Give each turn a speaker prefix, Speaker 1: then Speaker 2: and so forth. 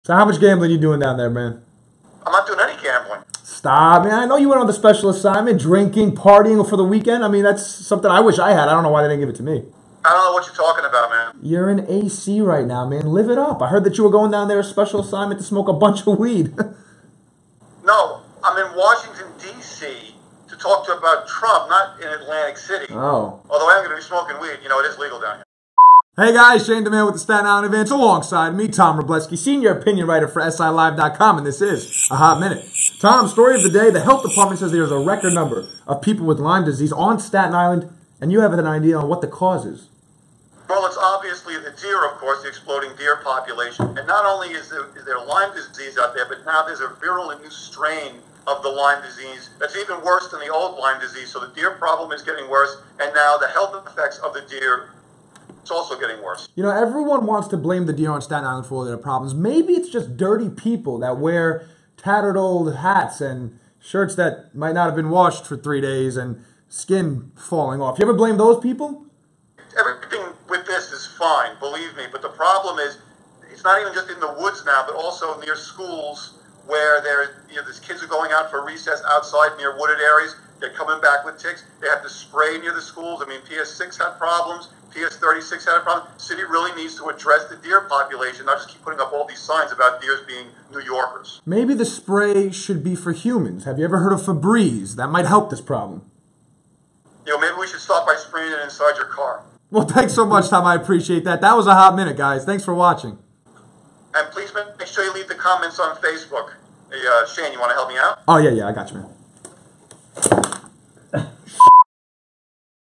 Speaker 1: So how much gambling you doing down there, man?
Speaker 2: I'm not doing any gambling.
Speaker 1: Stop, man. I know you went on the special assignment, drinking, partying for the weekend. I mean, that's something I wish I had. I don't know why they didn't give it to me.
Speaker 2: I don't know what you're talking about, man.
Speaker 1: You're in AC right now, man. Live it up. I heard that you were going down there a special assignment to smoke a bunch of weed.
Speaker 2: No, I'm in Washington, D.C. to talk to you about Trump, not in Atlantic City.
Speaker 1: Oh.
Speaker 2: Although I am going to be smoking weed. You know, it is legal down here.
Speaker 1: Hey guys, Shane the Man with the Staten Island Advance alongside me, Tom Robleski, senior opinion writer for SILive.com, and this is A Hot Minute. Tom, story of the day, the health department says there's a record number of people with Lyme disease on Staten Island, and you have an idea on what the cause is.
Speaker 2: Well, it's obviously the deer, of course, the exploding deer population. And not only is there Lyme disease out there, but now there's a virulent new strain of the Lyme disease that's even worse than the old Lyme disease. So the deer problem is getting worse, and now the health effects of the deer, it's also getting worse.
Speaker 1: You know, everyone wants to blame the deer on Staten Island for all their problems. Maybe it's just dirty people that wear tattered old hats and shirts that might not have been washed for 3 days and skin falling off. You ever blame those people?
Speaker 2: Everything with this is fine, believe me. But the problem is, it's not even just in the woods now, but also near schools where these kids are going out for recess outside near wooded areas. They're coming back with ticks. They have to spray near the schools. I mean, PS6 had problems. PS36 had a problem. City really needs to address the deer population, not just keep putting up all these signs about deers being New Yorkers.
Speaker 1: Maybe the spray should be for humans. Have you ever heard of Febreze? That might help this problem.
Speaker 2: You know, maybe we should start by spraying it inside your car.
Speaker 1: Well, thanks so much, Tom. I appreciate that. That was a hot minute, guys. Thanks for watching.
Speaker 2: And please make sure you leave the comments on Facebook. Hey, Shane, you want to help me out?
Speaker 1: Oh, yeah, I got you, man.